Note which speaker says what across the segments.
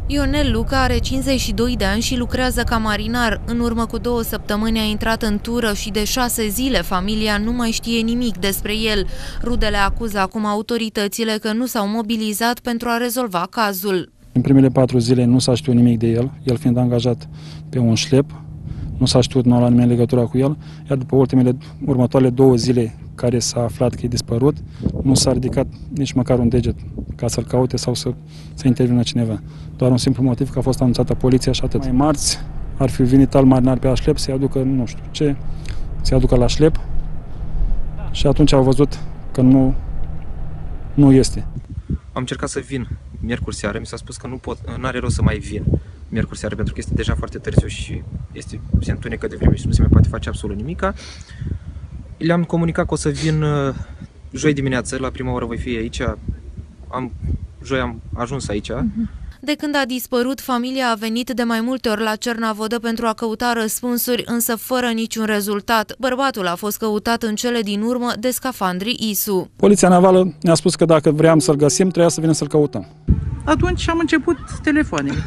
Speaker 1: Ionel Luca are 52 de ani și lucrează ca marinar. În urmă cu 2 săptămâni a intrat în tură și de 6 zile familia nu mai știe nimic despre el. Rudele acuză acum autoritățile că nu s-au mobilizat pentru a rezolva cazul.
Speaker 2: În primele 4 zile nu s-a știut nimic de el fiind angajat pe un șlep, nu s-a știut, nu a luat nimeni legătura cu el, iar după următoarele 2 zile care s-a aflat că e dispărut, nu s-a ridicat nici măcar un deget ca să-l caute sau să intervină cineva. Doar un simplu motiv că a fost anunțată poliția și atât. Mai marți ar fi venit alt marinar pe la șlep să-i aducă, nu știu ce, să-i aducă la șlep și atunci au văzut că nu este.
Speaker 3: Am încercat să vin miercuri seară, mi s-a spus că nu are rost să mai vin miercuri seară pentru că este deja foarte târziu și se întunecă de vreme și nu se mai poate face absolut nimica. Le-am comunicat că o să vin joi dimineață, la prima oră voi fi aici. Joi am ajuns aici.
Speaker 1: De când a dispărut, familia a venit de mai multe ori la Cernavodă pentru a căuta răspunsuri, însă fără niciun rezultat. Bărbatul a fost căutat în cele din urmă de Scafandrii ISU.
Speaker 2: Poliția Navală ne-a spus că dacă vreau să-l găsim, trebuia să vină să-l căutăm.
Speaker 4: Atunci am început telefoanele.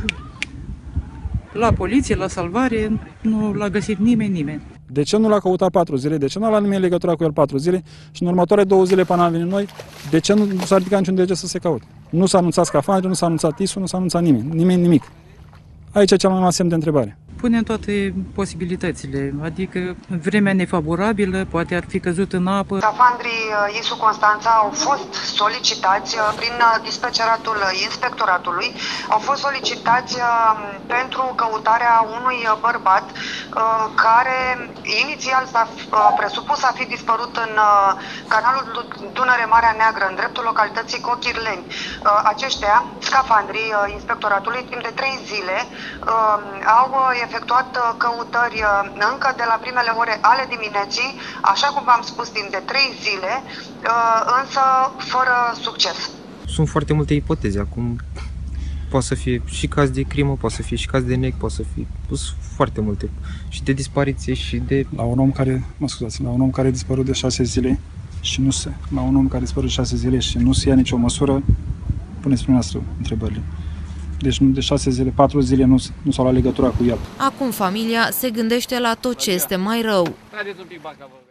Speaker 4: La poliție, la salvare, nu l-a găsit nimeni.
Speaker 2: De ce nu l-a căutat 4 zile? De ce nu a luat nimeni legătura cu el 4 zile? Și în următoarele 2 zile până am venit noi, de ce nu s-a ridicat niciun deget să se caute? Nu s-a anunțat Scafandrii, nu s-a anunțat ISU, nu s-a anunțat nimeni nimic. Aici e cel mai mare semn de întrebare.
Speaker 4: Punem toate posibilitățile, adică vremea nefavorabilă, poate ar fi căzut în apă.
Speaker 5: Scafandrii ISU Constanța au fost solicitați prin dispeceratul inspectoratului, au fost solicitați pentru căutarea unui bărbat care inițial s-a presupus a fi dispărut în canalul Dunăre-Marea Neagră, în dreptul localității Cochirleni. Aceștia, Scafandrii inspectoratului, timp de 3 zile, au efectuat căutări încă de la primele ore ale dimineții, așa cum v-am spus, timp de 3 zile, însă fără succes.
Speaker 3: Sunt foarte multe ipoteze acum. Poate să fie și caz de crimă, poate să fie și caz de nec, poate să fie foarte multe. Și de dispariție și de...
Speaker 2: La un om care a dispărut de 6 zile și nu se ia nicio măsură, puneți prin noastră întrebările. Deci de 6 zile, 4 zile nu s-au luat legătura cu el.
Speaker 1: Acum familia se gândește la tot ce este mai rău.